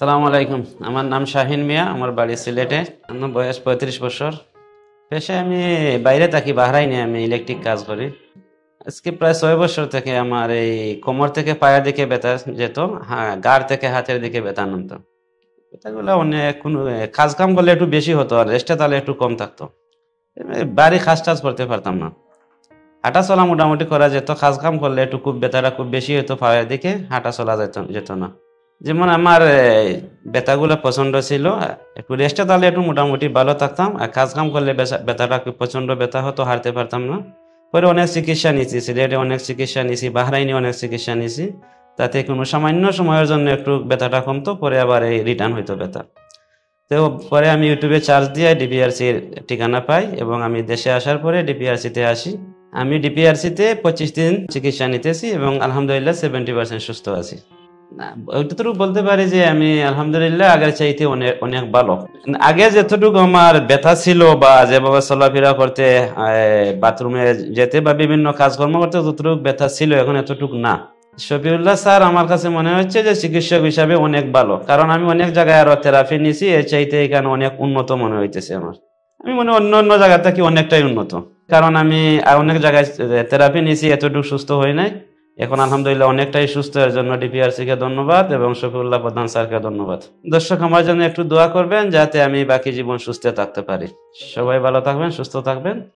সালামু আলাইকুম। আমার নাম শাহিন মিয়া, আমার বাড়ি সিলেটে। আমার বয়স 35 বছর। পেশায় আমি বাইরে থাকি, বাহরাইনে আমি ইলেকট্রিক কাজ করি। আজকে প্রায় 6 বছর থেকে আমার এই কোমর থেকে পায়ের দিকে ব্যথা যেত, হ্যাঁ, ঘাড় থেকে হাতের দিকে ব্যথা নামতো। ব্যথাগুলো অনেক কোনো কাজ কাম করলে একটু বেশি হতো, আর রেস্টে তাহলে একটু কম থাকতো। বাড়ি কাজ টাজ করতে পারতাম না। হাঁটা চলা মোটামুটি করা যেত, কাজ কাম করলে একটু খুব ব্যথাটা খুব বেশি হতো পায়ের দিকে, হাঁটা চলা যেত না। যেমন আমার ব্যথাগুলো প্রচন্ড ছিল, একটু রেস্টে তাহলে একটু মোটামুটি ভালো থাকতাম, আর কাজ কাম করলে ব্যথাটা খুব প্রচন্ড ব্যথা হতো, হাঁটতে পারতাম না। পরে অনেক চিকিৎসা নিয়েছি, সিলেটে অনেক চিকিৎসা নিয়েছি, বাহরাইনে অনেক চিকিৎসা নিয়েছি। তাতে কোনো সামান্য সময়ের জন্য একটু ব্যথাটা কমতো, পরে আবার এই রিটার্ন হইতো ব্যথা। তো পরে আমি ইউটিউবে সার্চ দিয়ে ডিপিআরসির ঠিকানা পাই এবং আমি দেশে আসার পরে ডিপিআরসিতে আসি। আমি ডিপিআরসিতে 25 দিন চিকিৎসা নিতেছি এবং আলহামদুলিল্লাহ 70% সুস্থ আছি। না, ওইটুকু বলতে পারি যে আমি আলহামদুলিল্লাহ আগের চাইতে অনেক অনেক ভালো। আগে যতটুকু আমার ব্যথা ছিল বা যেভাবে চলাফেরা করতে, বাথরুমে যেতে বা বিভিন্ন কাজকর্ম করতে যতটুকু ব্যথা ছিল, এখন এতটুকু না। শফিউল্লাহ স্যার আমার কাছে মনে হচ্ছে যে চিকিৎসক হিসাবে অনেক ভালো, কারণ আমি অনেক জায়গায় আরো থেরাপি নিয়েছি, এর চাইতে এখানে অনেক উন্নত মনে হইতেছে আমার। আমি মনে হয় অন্য অন্য জায়গা থেকে অনেকটাই উন্নত, কারণ আমি আর অনেক জায়গায় থেরাপি নিয়েছি, এতটুকু সুস্থ হই নাই। এখন আলহামদুলিল্লাহ অনেকটাই সুস্থ, এর জন্য ডিপিআরসি কে ধন্যবাদ এবং শফিউল্লাহ প্রধান স্যারকে ধন্যবাদ। দর্শক আমার জন্য একটু দোয়া করবেন যাতে আমি বাকি জীবন সুস্থ থাকতে পারি। সবাই ভালো থাকবেন, সুস্থ থাকবেন।